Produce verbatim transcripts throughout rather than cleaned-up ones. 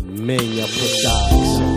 Menya Productions.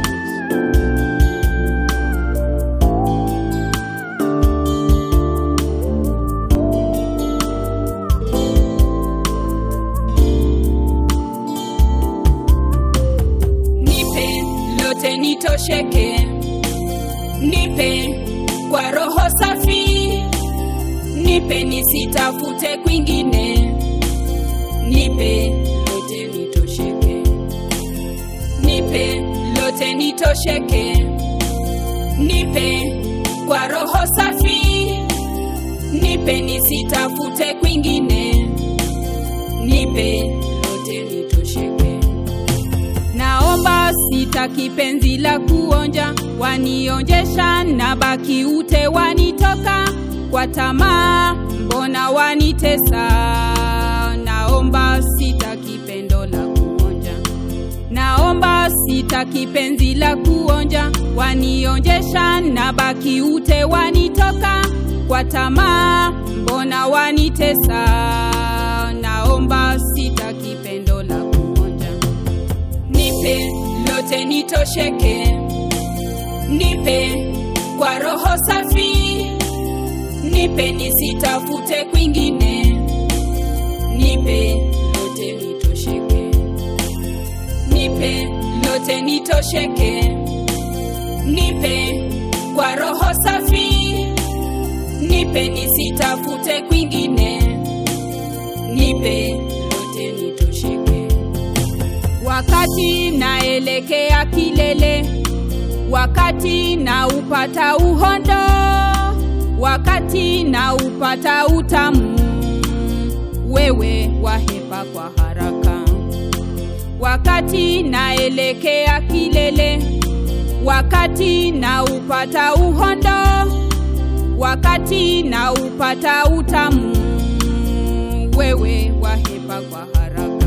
Lote nitosheke, nipe kwa roho safi, nipe nisitafute kwingine, nipe lote nitosheke, nipe lote nitosheke, nipe kwa roho safi, nipe nisitafute kwingine, nipe lote nitosheke. Naomba sitaki penzi la kuonja, wanionjesha na baki ute wanitoka kwa tamaa, mbona wanitesa? Naomba sitaki pendo la kuonja, naomba sitaki penzi la kuonja, wanionjesha na baki ute wanitoka kwa tamaa, mbona wanitesa? Naomba sitaki pendo la kuonja. Nipe lote nitosheke, nipe kwa roho safi, nipe nisitafute kwingine, nipe lote nitosheke, nipe lote nitosheke, nipe kwa roho safi, nipe nisitafute kwingine, nipe lote nitosheke. Wakati naelekea kilele, wakati na upata uhondo, wakati na upata utamu, wewe wahepa kwa haraka. Wakati naelekea kilele, wakati na upata uhondo, wakati na upata utamu, wewe wahepa kwa haraka.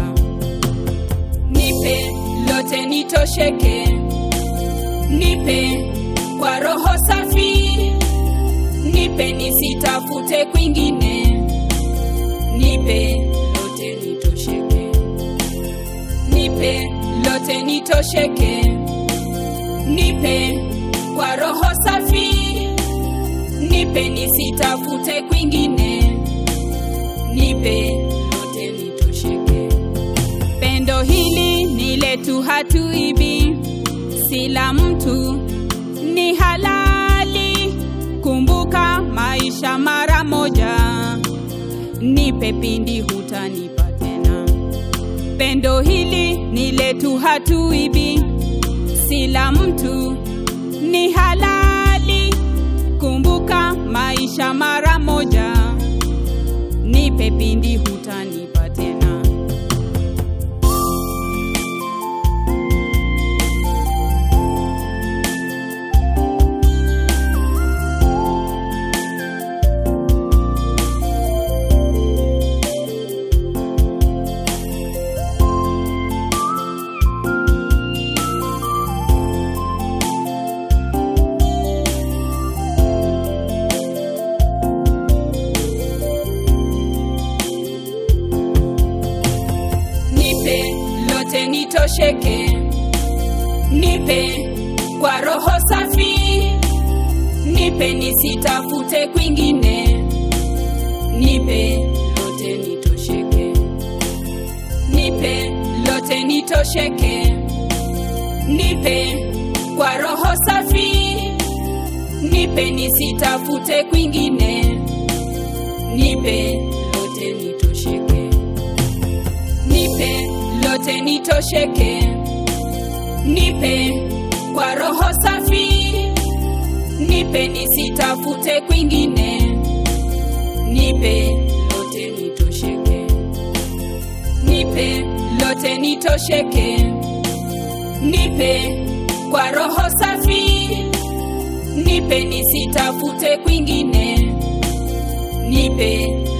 Nipe lote nitosheke, nipe kwa roho safi, nipe nisitafute kwingine, nipe lote nitosheke, nipe lote nitosheke, nipe kwa roho safi, nipe nisitafute kwingine, nipe lote nitosheke. Pendo hili ni letu, hatuibi, sila mtu ni halali, kumbuka maisha mara moja, nipe pindi hutanipa tena. Pendo hili ni letu, hatuibi, sila mtu ni halali, kumbuka maisha mara moja, nipe pindi hutanipa tena. Lote nitosheke, nipe kwa roho safi, nipe nisitafute kwingine, nipe lote nitosheke, nipe lote nitosheke, nipe kwa roho safi, nipe nisitafute kwingine, nipe lote nitosheke, nipe lote nitosheke, nipe kwa roho safi, nipe nisitafute kwingine, nipe lote nitosheke, nipe lote nitosheke, nipe kwa roho safi, nipe nisitafute kwingine, nipe